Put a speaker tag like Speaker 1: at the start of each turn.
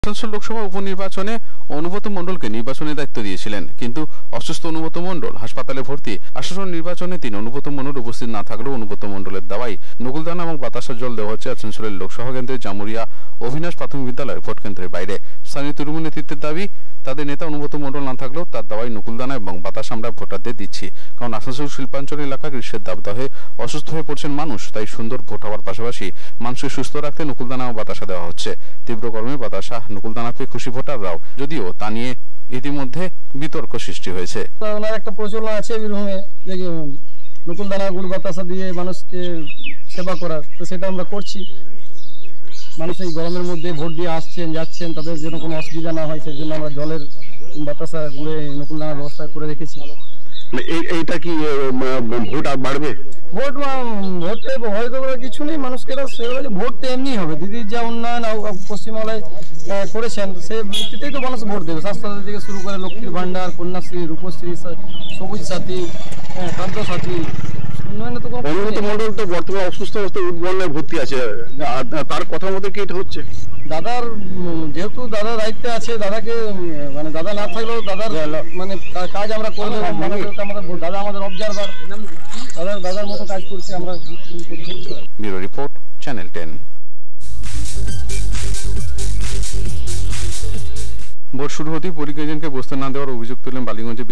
Speaker 1: আসানসোল লোকসভা উপনির্বাচনে অনুব্রত মণ্ডলকে নির্বাচনী দায়িত্ব দিয়েছিলেন, কিন্তু অসুস্থ অনুব্রত মণ্ডল হাসপাতালে ভর্তি। আসানসোল নির্বাচনে অনুব্রত মণ্ডল উপস্থিত না থাকলেও অনুব্রত মণ্ডলের দাওয়ায় নকুলদানা এবং বাতাসা জল দেওয়া হচ্ছে আসানসোলের লোকসভা কেন্দ্রের জামুরিয়া অভিনাশ প্রাথমিক বিদ্যালয়ের ভোট কেন্দ্রের বাইরে। স্থানীয় তৃণমূল নেতৃত্বের দাবি, তাদের নেতা অনুব্রত মণ্ডল না থাকলেও তার দাওয়াই নকুলদানা এবং বাতাস আমরা ভোটারদের দিচ্ছি, কারণ আসানসোল শিল্পাঞ্চল এলাকা গ্রীষ্মের দাবদাহে অসুস্থ হয়ে পড়ছেন মানুষ। তাই সুন্দর ভোট হওয়ার পাশাপাশি মানুষকে সুস্থ রাখতে নকুলদানা ও বাতাসা দেওয়া হচ্ছে। তীব্র গরমে বাতাসা নকুলদানা পেয়ে খুশি ভোটাররাও, যদিও তা নিয়ে ইতিমধ্যে বিতর্ক সৃষ্টি হয়েছে।
Speaker 2: ওনার একটা প্রচলন আছে বীরভূমে যে নকুলদানা গুড় বাতাসা দিয়ে মানুষকে সেবা করার, তো সেটা আমরা করছি। মানুষ এই গরমের মধ্যে ভোট দিয়ে আসছেন যাচ্ছেন, তাদের যেন কোনো অসুবিধা না হয় সেই জন্য আমরা জলের বাতাসা গুড়ে নকুলদানার ব্যবস্থা করে রেখেছি।
Speaker 3: এইটা কি ভোট আর বাড়বে?
Speaker 2: ভোট হয়তো কিছু নেই, মানুষকে ভোট তো এমনি হবে। দিদির যা উন্নয়ন পশ্চিমবাংলায় করেছেন সেই ভিত্তিতেই তো মানুষ ভোট দেবে। স্বাস্থ্য থেকে শুরু করে লক্ষ্মীর ভান্ডার, কন্যাশ্রী, রূপশ্রী, সবুজ সাথী, খাদ্য সাথী,
Speaker 3: অনুব্রত মণ্ডল তো বর্তমানে অসুস্থ অবস্থায় উদ্বর্ণায় ভর্তি আছে, তার কথা মতো কি এটা হচ্ছে?
Speaker 2: দাদার যেহেতু দাদা দায়িত্বে আছে, দাদাকে মানে দাদা না থাকলেও দাদার মানে কাজ আমরা করে দেবো। আমাদের দাদা আমাদের অবজারভার, দাদার মতো কাজ করছে আমরা।
Speaker 1: Bureau report, channel 10। ভোট শুরু হতেই পরীক্ষা এজেন্টকে বসতে না দেওয়ার অভিযোগ তুললেন বালিগঞ্জে